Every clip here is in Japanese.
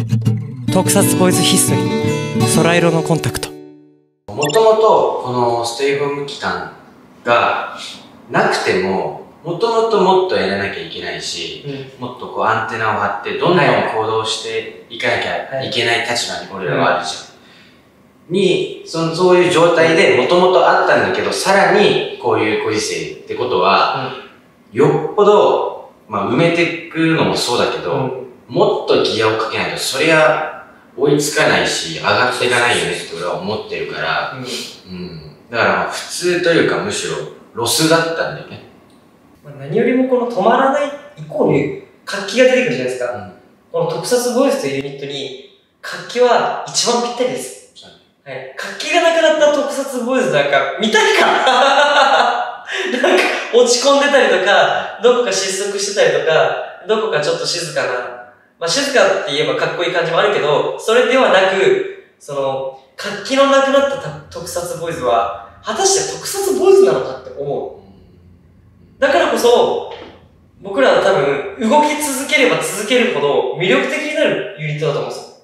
特撮ボイスヒストリー空色のコンタクト。 もともとこのステイホーム期間がなくてももともっとやらなきゃいけないし、もっとこうアンテナを張ってどんどん行動していかなきゃいけない立場に俺らはあるじゃん、にそういう状態でもともとあったんだけど、さらにこういうご時世ってことは、よっぽど、埋めていくのもそうだけど、もっとギアをかけないとそりゃ追いつかないし上がっていかないよねって俺は思ってるから、だから普通というかむしろロスだったんだよね。 何よりもこの止まらないイコール活気が出てくるじゃないですか。この特撮ボイスというユニットに活気は一番ぴったりです。活気がなくなった特撮ボイスなんか見たいかなんか落ち込んでたりとか、どこか失速してたりとか、どこかちょっと静かな、静かって言えばかっこいい感じもあるけど、それではなく、活気のなくなった特撮ボイスは、果たして特撮ボイスなのかって思う。だからこそ、僕らは多分、動き続ければ続けるほど魅力的になるユニットだと思うんですよ。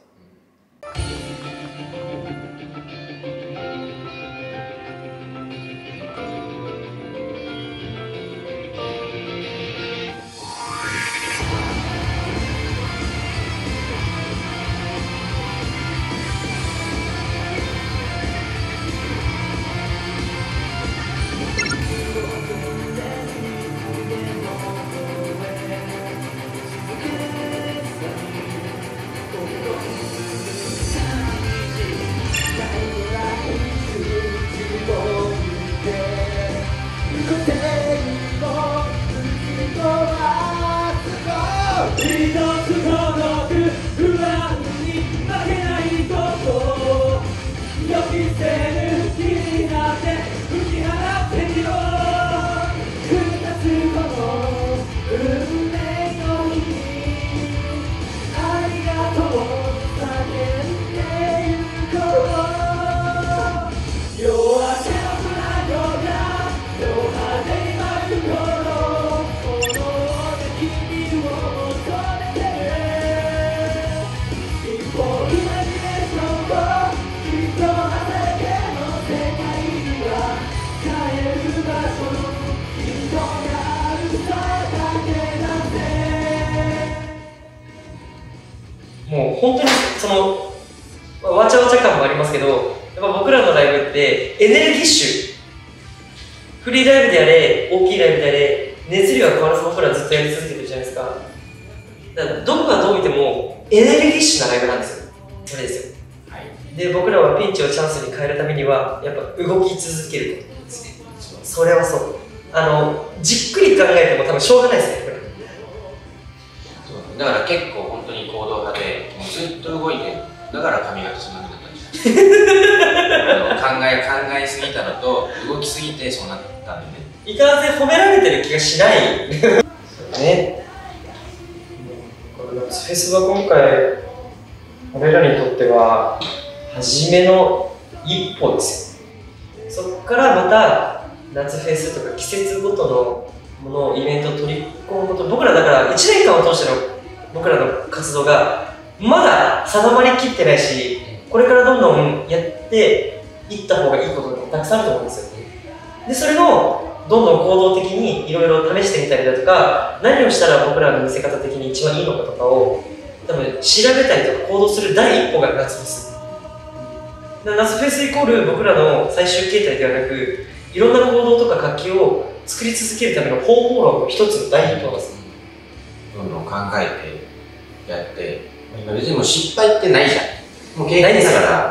もう本当にわちゃわちゃ感もありますけど、やっぱ僕らのライブってエネルギッシュ、フリーライブであれ大きいライブであれ熱量は変わらず僕らずっとやり続けてるじゃないですか。だからどこがどう見てもエネルギッシュなライブなんですよ。それですよ。で僕らはピンチをチャンスに変えるためにはやっぱ動き続けることですね。それはそう。じっくり考えても多分しょうがないですね、これ。 だから結構本当に行動派でもうずっと動いてる。だから髪型そんな風になったんですよ考えすぎたのと動きすぎてそうなったんでね。 いかんせん褒められてる気がしないね。この夏フェスは今回俺らにとっては初めの一歩ですよ。そこからまた夏フェスとか季節ごとのものをイベントを取り込むこと、僕らだから1年間を通しての僕らの活動がまだ定まりきってないし、これからどんどんやっていった方がいいことがたくさんあると思うんですよ。でそれのどんどん行動的にいろいろ試してみたりだとか、何をしたら僕らの見せ方的に一番いいのかとかを多分調べたりとか行動する第一歩が夏フェス。夏フェスイコール僕らの最終形態ではなく、いろんな行動とか活気を作り続けるための方法論の一つの第一歩なんです。 どんどん考えてやって、別にもう失敗ってないじゃん。もう経験だから、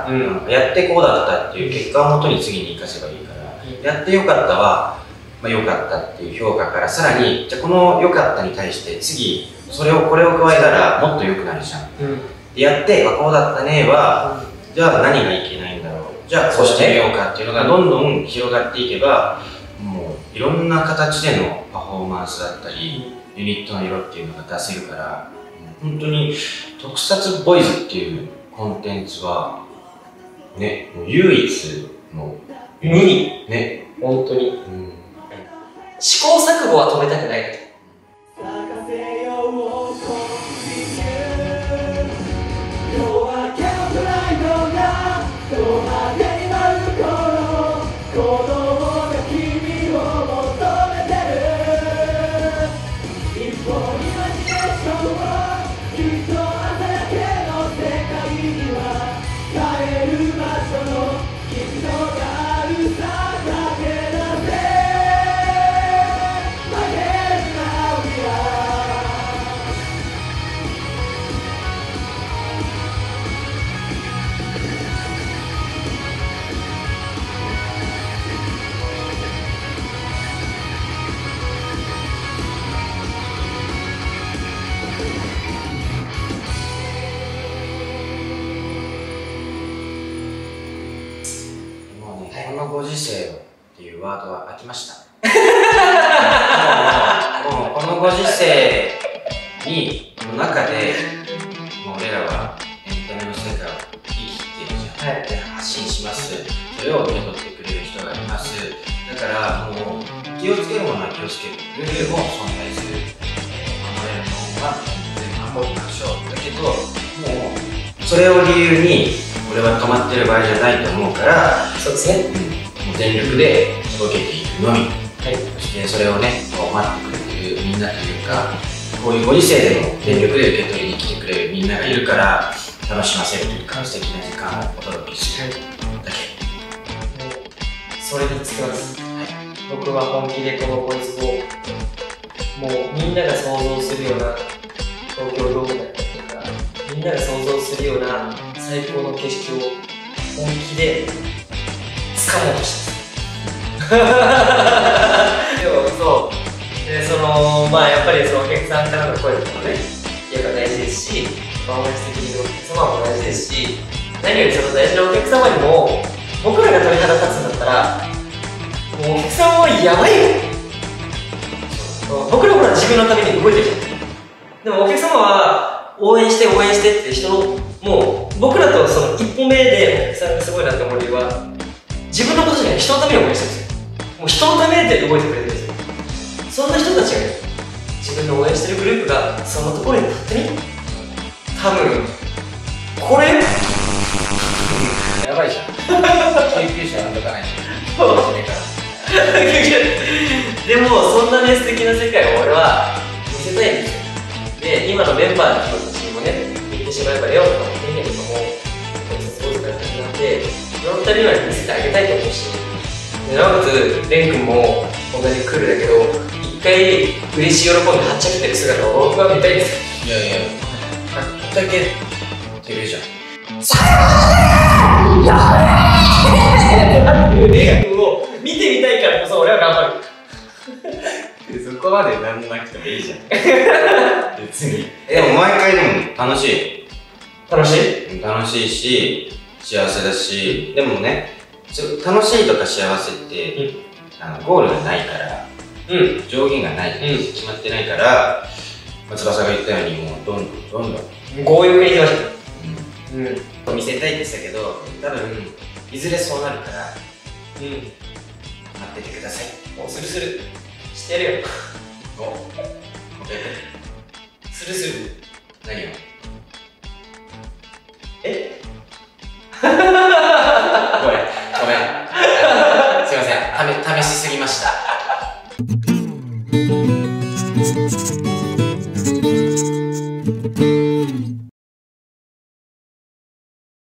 やってこうだったっていう結果をもとに次に生かせばいいから、やってよかったは、良かったっていう評価からさらに、じゃあこの良かったに対して次これを加えたらもっと良くなるじゃん。でやってこうだったねは、じゃあ何がいけないんだろう、じゃあこうしてみようかっていうのがどんどん広がっていけば、もういろんな形でのパフォーマンスだったり、ユニットの色っていうのが出せるから、本当に特撮ボイズっていうコンテンツはね、もう唯一の無二ね、 本当に、試行錯誤は止めたくないと。 このご時世っていうワードは飽きました。もうこのご時世の中で、もう俺らはエンタメの世界を生きてるじゃん。はい、で発信します。それを受け取ってくれる人がいます。だからもう気をつけるものは気をつける。ルールも存在する。守れるものは全部守りましょう。だけど、もうそれを理由に俺は止まってる場合じゃないと思うから、 そうですね。 もう全力で届けていくのみ。 はい、 そしてそれをね、待ってくれてるみんなというか、こういうご時世でも全力で受け取りに来てくれるみんながいるから、楽しませるというか、素敵な時間をお届けするだけ。 それにつきます。はい、僕は本気でこのボイスを、もうみんなが想像するような東京ドームだったりとか、みんなが想像するような最高の景色を本気で掴もうとしてます。でもそう。で、やっぱりそのお客さんからの声とかもね、やっぱ大事ですし、応援してくれるお客様も大事ですし、何よりその大事なお客様にも、僕らが鳥肌立つんだったら、もうお客さんはやばいよ。僕らほら自分のために動いてるじゃん。でもお客様は応援して応援してって人の、もう僕らとその一歩目でお客さんがすごいなって思う理由は、自分のことじゃない、人のために応援してるんですよ。もう人のためで動いてくれてるんですよ。そんな人たちがね、自分の応援してるグループがそのところに立ってみ、多分これやばいじゃん。救急車なんとかないじゃん。初めから。 でもそんなね、素敵な世界を俺は見せたいんですよ。で、今のメンバーの人たちにもね、言ってしまえばレオとかテヘとかもコンサートから始まって、その2人には見せてあげたいと思うし、でなおかつレン君も同じクールだけど、一回嬉しい喜んではっちゃけてる姿を僕は見たいです。 いやいや、はっちゃけてるじゃん。 レン君を見てみたいからこそ俺は頑張る。 そこまでなんもなくてもいいじゃん。別に。でも毎回でも楽しい。 楽しい？ 楽しいし、幸せだし、でもね、楽しいとか幸せって、ゴールがないから、上限がない、決まってないから、翼が言ったように、もうどんどん強欲にいきましょう。 見せたいって言ってたけど、多分いずれそうなるから、待っててください。 もうするしてやるよ。する何を？ え